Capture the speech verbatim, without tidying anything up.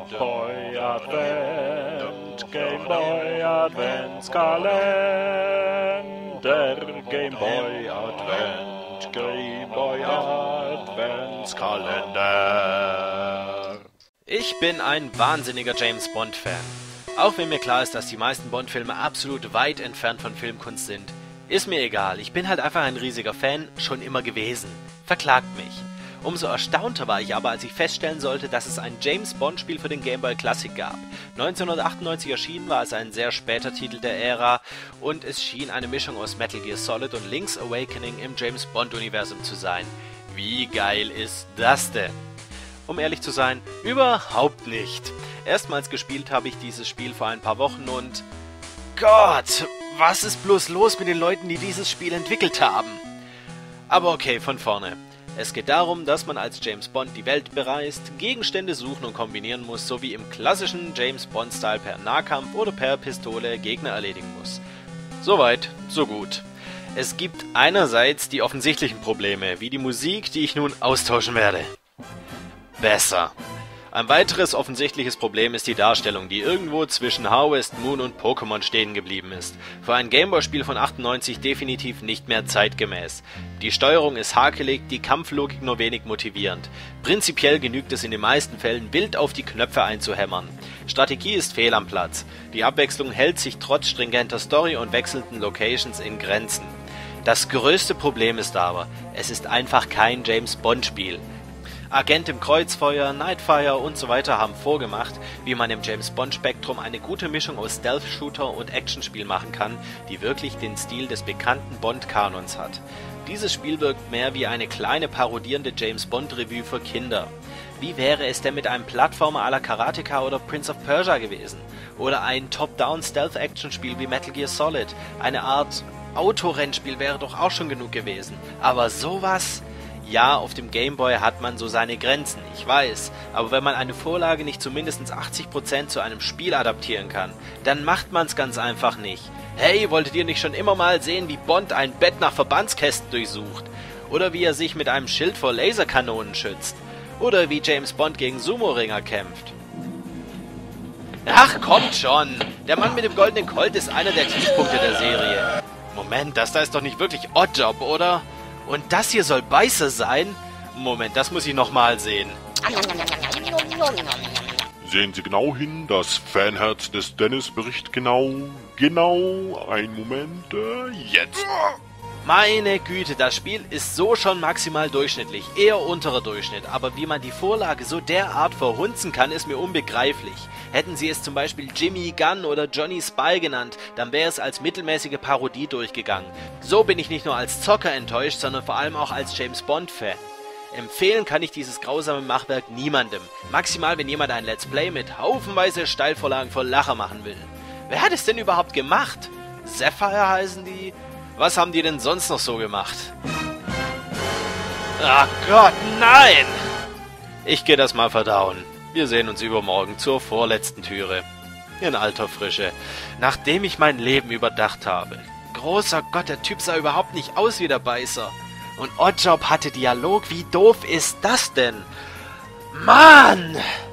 Boy Advent, Game Boy Adventskalender, Game Boy Advent, Game Boy Adventskalender. Ich bin ein wahnsinniger James Bond-Fan. Auch wenn mir klar ist, dass die meisten Bond-Filme absolut weit entfernt von Filmkunst sind. Ist mir egal, ich bin halt einfach ein riesiger Fan, schon immer gewesen. Verklagt mich. Umso erstaunter war ich aber, als ich feststellen sollte, dass es ein James-Bond-Spiel für den Game Boy Classic gab. neunzehnhundertachtundneunzig erschienen, war es ein sehr später Titel der Ära und es schien eine Mischung aus Metal Gear Solid und Link's Awakening im James-Bond-Universum zu sein. Wie geil ist das denn? Um ehrlich zu sein, überhaupt nicht. Erstmals gespielt habe ich dieses Spiel vor ein paar Wochen und... Gott, was ist bloß los mit den Leuten, die dieses Spiel entwickelt haben? Aber okay, von vorne. Es geht darum, dass man als James Bond die Welt bereist, Gegenstände suchen und kombinieren muss, sowie im klassischen James Bond-Style per Nahkampf oder per Pistole Gegner erledigen muss. Soweit, so gut. Es gibt einerseits die offensichtlichen Probleme, wie die Musik, die ich nun austauschen werde. Besser. Ein weiteres offensichtliches Problem ist die Darstellung, die irgendwo zwischen Harvest Moon und Pokémon stehen geblieben ist. Für ein Gameboy-Spiel von achtundneunzig definitiv nicht mehr zeitgemäß. Die Steuerung ist hakelig, die Kampflogik nur wenig motivierend. Prinzipiell genügt es in den meisten Fällen, wild auf die Knöpfe einzuhämmern. Strategie ist fehl am Platz. Die Abwechslung hält sich trotz stringenter Story und wechselnden Locations in Grenzen. Das größte Problem ist aber, es ist einfach kein James-Bond-Spiel. Agent im Kreuzfeuer, Nightfire und so weiter haben vorgemacht, wie man im James-Bond-Spektrum eine gute Mischung aus Stealth-Shooter und Actionspiel machen kann, die wirklich den Stil des bekannten Bond-Kanons hat. Dieses Spiel wirkt mehr wie eine kleine parodierende James-Bond-Revue für Kinder. Wie wäre es denn mit einem Plattformer à la Karateka oder Prince of Persia gewesen? Oder ein Top-Down-Stealth-Action-Spiel wie Metal Gear Solid? Eine Art Autorennspiel wäre doch auch schon genug gewesen. Aber sowas... Ja, auf dem Gameboy hat man so seine Grenzen, ich weiß, aber wenn man eine Vorlage nicht zu mindestens achtzig Prozent zu einem Spiel adaptieren kann, dann macht man's ganz einfach nicht. Hey, wolltet ihr nicht schon immer mal sehen, wie Bond ein Bett nach Verbandskästen durchsucht? Oder wie er sich mit einem Schild vor Laserkanonen schützt? Oder wie James Bond gegen Sumo-Ringer kämpft? Ach, kommt schon! Der Mann mit dem goldenen Colt ist einer der Tiefpunkte der Serie. Moment, das da ist doch nicht wirklich Oddjob, oder? Und das hier soll Beißer sein? Moment, das muss ich nochmal sehen. Sehen Sie genau hin, das Fanherz des Dennis berichtet genau, genau, ein Moment, äh, jetzt. Meine Güte, das Spiel ist so schon maximal durchschnittlich, eher unterer Durchschnitt, aber wie man die Vorlage so derart verhunzen kann, ist mir unbegreiflich. Hätten sie es zum Beispiel Jimmy Gunn oder Johnny Spy genannt, dann wäre es als mittelmäßige Parodie durchgegangen. So bin ich nicht nur als Zocker enttäuscht, sondern vor allem auch als James Bond-Fan. Empfehlen kann ich dieses grausame Machwerk niemandem, maximal wenn jemand ein Let's Play mit haufenweise Steilvorlagen voll Lacher machen will. Wer hat es denn überhaupt gemacht? Sapphire heißen die? Was haben die denn sonst noch so gemacht? Ach Gott, nein! Ich gehe das mal verdauen. Wir sehen uns übermorgen zur vorletzten Türe. In alter Frische. Nachdem ich mein Leben überdacht habe. Großer Gott, der Typ sah überhaupt nicht aus wie der Beißer. Und Oddjob hatte Dialog. Wie doof ist das denn? Mann!